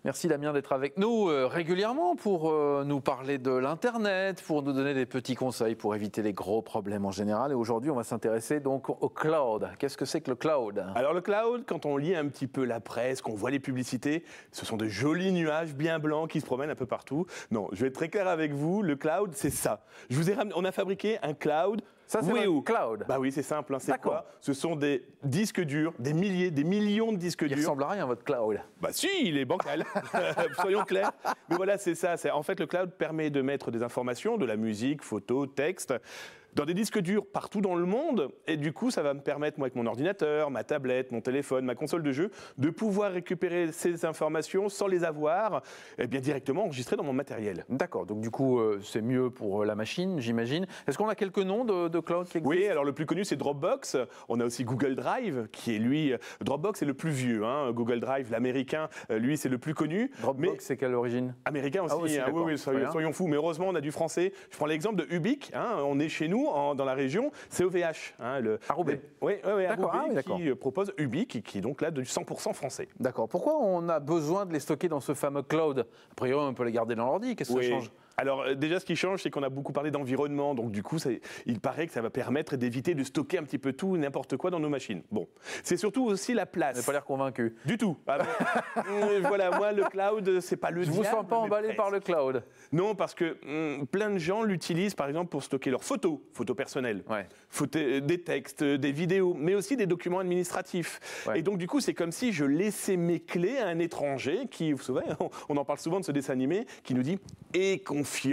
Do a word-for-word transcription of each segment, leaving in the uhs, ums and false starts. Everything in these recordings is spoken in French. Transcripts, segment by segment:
Merci Damien d'être avec nous euh, régulièrement pour euh, nous parler de l'Internet, pour nous donner des petits conseils pour éviter les gros problèmes en général. Et aujourd'hui, on va s'intéresser donc au cloud. Qu'est-ce que c'est que le cloud? Alors le cloud, quand on lit un petit peu la presse, qu'on voit les publicités, ce sont de jolis nuages bien blancs qui se promènent un peu partout. Non, je vais être très clair avec vous, le cloud, c'est ça. Je vous ai ramené, on a fabriqué un cloud. Ça, c'est le cloud. Bah oui, c'est simple. Hein, c'est quoi? Ce sont des disques durs, des milliers, des millions de disques il durs. Il ressemble à rien, votre cloud. Bah si, il est bancal. Soyons clairs. Mais voilà, c'est ça. En fait, le cloud permet de mettre des informations, de la musique, photos, textes, dans des disques durs partout dans le monde. Et du coup, ça va me permettre, moi, avec mon ordinateur, ma tablette, mon téléphone, ma console de jeu, de pouvoir récupérer ces informations sans les avoir eh bien, directement enregistrées dans mon matériel. D'accord. Donc, du coup, euh, c'est mieux pour la machine, j'imagine. Est-ce qu'on a quelques noms de, de cloud qui existent? Oui, alors le plus connu, c'est Dropbox. On a aussi Google Drive, qui est, lui... Dropbox est le plus vieux. Hein. Google Drive, l'américain, lui, c'est le plus connu. Dropbox, mais... c'est quelle origine? Américain aussi. Ah, aussi hein. Oui, oui, soyons, soyons fous. Mais heureusement, on a du français. Je prends l'exemple de Ubique. Hein. On est chez nous. En, dans la région, c'est O V H. Hein, le, à Roubaix. Oui, oui, oui, à ah, Roubaix, oui, qui propose Ubique, qui est donc là de cent pour cent français. D'accord. Pourquoi on a besoin de les stocker dans ce fameux cloud? A priori, on peut les garder dans l'ordi. Qu'est-ce que oui. ça change? Alors déjà, ce qui change, c'est qu'on a beaucoup parlé d'environnement, donc du coup, il paraît que ça va permettre d'éviter de stocker un petit peu tout, n'importe quoi dans nos machines. Bon, c'est surtout aussi la place. Vous n'avez pas l'air convaincu. Du tout. Ah, euh, voilà, moi, le cloud, c'est pas le diable. Je vous sens pas emballé par le cloud? Non, parce que hum, plein de gens l'utilisent, par exemple, pour stocker leurs photos, photos personnelles, ouais. photos, des textes, des vidéos, mais aussi des documents administratifs. Ouais. Et donc, du coup, c'est comme si je laissais mes clés à un étranger qui, vous savez, on en parle souvent de ce dessin animé, qui nous dit « aie confiance ».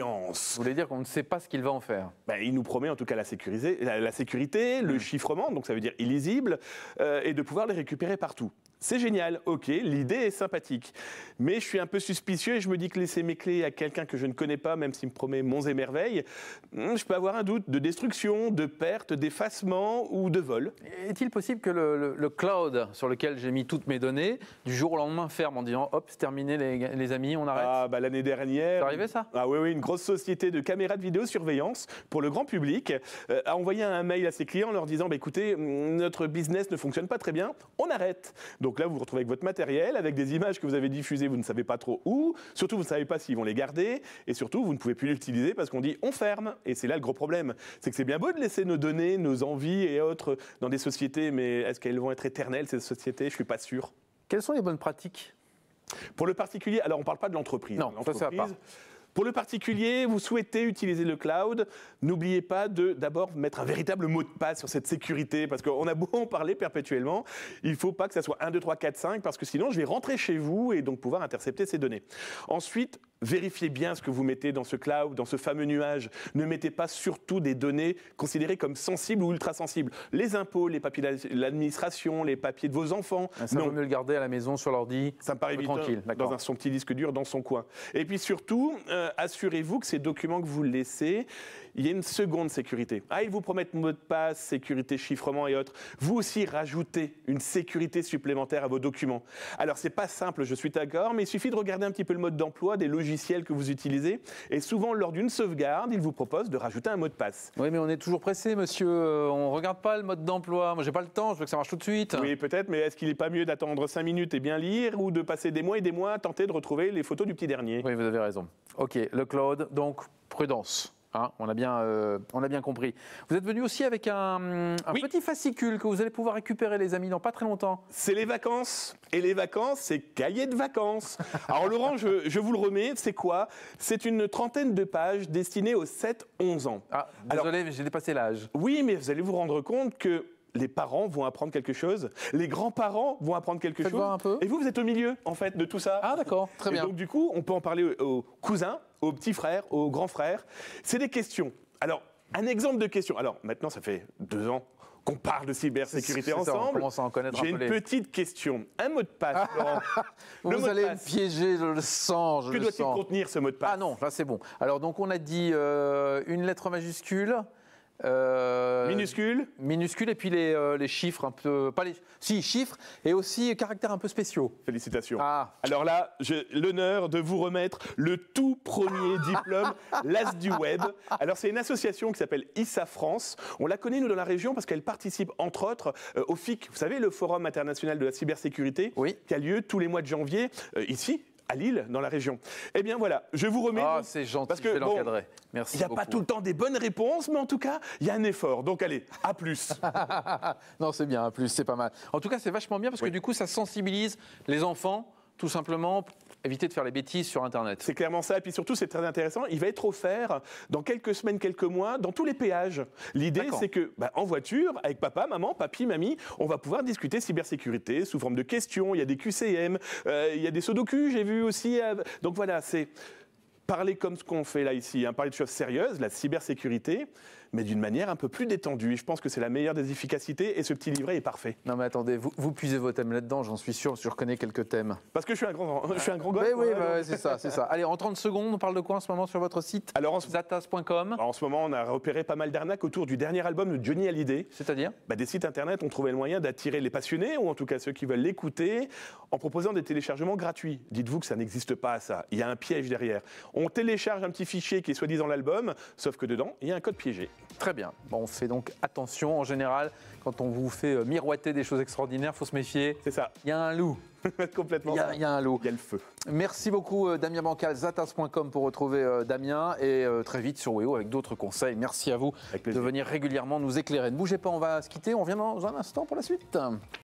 Vous voulez dire qu'on ne sait pas ce qu'il va en faire? Ben, il nous promet en tout cas la, la, la sécurité, mmh. le chiffrement, donc ça veut dire illisible, euh, et de pouvoir les récupérer partout. C'est génial, ok, l'idée est sympathique. Mais je suis un peu suspicieux et je me dis que laisser mes clés à quelqu'un que je ne connais pas, même s'il me promet monts et merveilles, je peux avoir un doute de destruction, de perte, d'effacement ou de vol. Est-il possible que le, le, le cloud sur lequel j'ai mis toutes mes données, du jour au lendemain ferme en disant hop, c'est terminé les, les amis, on arrête? Ah, bah l'année dernière. C'est arrivé ça? Ah oui, oui, une grosse société de caméras de vidéosurveillance pour le grand public euh, a envoyé un mail à ses clients en leur disant bah, écoutez, notre business ne fonctionne pas très bien, on arrête. Donc là, vous vous retrouvez avec votre matériel, avec des images que vous avez diffusées, vous ne savez pas trop où, surtout vous ne savez pas s'ils vont les garder, et surtout vous ne pouvez plus l'utiliser parce qu'on dit on ferme. Et c'est là le gros problème, c'est que c'est bien beau de laisser nos données, nos envies et autres dans des sociétés, mais est-ce qu'elles vont être éternelles ces sociétés? Je ne suis pas sûr. Quelles sont les bonnes pratiques? Pour le particulier, alors on ne parle pas de l'entreprise. Non, ça, ça va pas. Pour le particulier, vous souhaitez utiliser le cloud, n'oubliez pas de d'abord mettre un véritable mot de passe sur cette sécurité, parce qu'on a beau en parler perpétuellement, il ne faut pas que ça soit un, deux, trois, quatre, cinq, parce que sinon je vais rentrer chez vous et donc pouvoir intercepter ces données. Ensuite, vérifiez bien ce que vous mettez dans ce cloud, dans ce fameux nuage. Ne mettez pas surtout des données considérées comme sensibles ou ultra sensibles. Les impôts, les papiers de l'administration, les papiers de vos enfants. Ah, ça vaut mieux le garder à la maison sur l'ordi. Ça me paraît évident, tranquille, dans un, son petit disque dur dans son coin. Et puis surtout, euh, assurez-vous que ces documents que vous laissez, il y a une seconde sécurité. Ah, ils vous promettent mot de passe, sécurité, chiffrement et autres. Vous aussi rajoutez une sécurité supplémentaire à vos documents. Alors c'est pas simple, je suis d'accord, mais il suffit de regarder un petit peu le mode d'emploi des logiciels que vous utilisez. Et souvent, lors d'une sauvegarde, ils vous proposent de rajouter un mot de passe. Oui, mais on est toujours pressé, monsieur. On ne regarde pas le mode d'emploi. Moi, j'ai pas le temps. Je veux que ça marche tout de suite. Oui, peut-être, mais est-ce qu'il n'est pas mieux d'attendre cinq minutes et bien lire ou de passer des mois et des mois à tenter de retrouver les photos du petit dernier? Oui, vous avez raison. OK, le cloud, donc prudence. Hein, on, a bien, euh, on a bien compris. Vous êtes venu aussi avec un, un oui. petit fascicule que vous allez pouvoir récupérer, les amis, dans pas très longtemps. C'est les vacances. Et les vacances, c'est cahier de vacances. Alors Laurent, je, je vous le remets, c'est quoi? C'est une trentaine de pages destinées aux sept à onze ans. Ah, désolé, mais j'ai dépassé l'âge. Oui, mais vous allez vous rendre compte que les parents vont apprendre quelque chose, les grands-parents vont apprendre quelque Faites chose. Voir un peu. Et vous, vous êtes au milieu, en fait, de tout ça. Ah, d'accord, très bien. Et donc, du coup, on peut en parler aux, aux cousins, aux petits frères, aux grands frères. C'est des questions. Alors, un exemple de question. Alors, maintenant, ça fait deux ans qu'on parle de cybersécurité ensemble. Ça, on commence à en connaître J'ai un peu une les... petite question. Un mot de passe, Laurent. Vous mot allez me piéger, je le sens, je que le doit-il sens. contenir, ce mot de passe? Ah non, là, c'est bon. Alors, donc, on a dit euh, une lettre majuscule. Euh, minuscule minuscule et puis les, euh, les chiffres un peu pas les si chiffres et aussi caractères un peu spéciaux. Félicitations. Ah. Alors là, j'ai l'honneur de vous remettre le tout premier diplôme l'As du web. Alors c'est une association qui s'appelle I S A France. On la connaît nous dans la région parce qu'elle participe entre autres euh, au F I C, vous savez le Forum international de la cybersécurité, oui. qui a lieu tous les mois de janvier euh, ici à Lille, dans la région. Eh bien voilà, je vous remets. Ah, donc, c'est gentil, parce que, je vais bon, l'encadrer. Merci il n'y a beaucoup. pas tout le temps des bonnes réponses, mais en tout cas, il y a un effort. Donc allez, à plus. Non, c'est bien, en plus, c'est pas mal. En tout cas, c'est vachement bien parce Oui. que du coup, ça sensibilise les enfants, tout simplement, pour éviter de faire les bêtises sur Internet. C'est clairement ça. Et puis surtout, c'est très intéressant. Il va être offert dans quelques semaines, quelques mois, dans tous les péages. L'idée, D'accord. c'est que, bah, en voiture, avec papa, maman, papy, mamie, on va pouvoir discuter cybersécurité sous forme de questions. Il y a des Q C M, euh, il y a des sudoku, j'ai vu aussi. euh, donc voilà, c'est parler comme ce qu'on fait là ici, hein, parler de choses sérieuses, la cybersécurité, mais d'une manière un peu plus détendue. Et je pense que c'est la meilleure des efficacités et ce petit livret est parfait. Non, mais attendez, vous, vous puisez vos thèmes là-dedans, j'en suis sûr, parce que je reconnais quelques thèmes. Parce que je suis un grand, je suis un grand gosse. Oui, oui, moi, bah, donc. ouais, c'est ça, c'est ça. Allez, en trente secondes, on parle de quoi en ce moment sur votre site? Alors en ce, zatas point com, en ce moment, on a repéré pas mal d'arnaques autour du dernier album de Johnny Hallyday. c'est-à-dire? Bah, des sites internet ont trouvé le moyen d'attirer les passionnés, ou en tout cas ceux qui veulent l'écouter, en proposant des téléchargements gratuits. Dites-vous que ça n'existe pas, ça. Il y a un piège derrière. On télécharge un petit fichier qui est soi-disant l'album, sauf que dedans, il y a un code piégé. Très bien. Bon, on fait donc attention. En général, quand on vous fait euh, miroiter des choses extraordinaires, il faut se méfier. C'est ça. Il y a un loup. Complètement. Il y, a, ça. il y a un loup. Il y a le feu. Merci beaucoup, euh, Damien Bancal. zatas point com pour retrouver euh, Damien. Et euh, très vite sur Weo avec d'autres conseils. Merci à vous Avec de plaisir. venir régulièrement nous éclairer. Ne bougez pas, on va se quitter. On vient dans un instant pour la suite.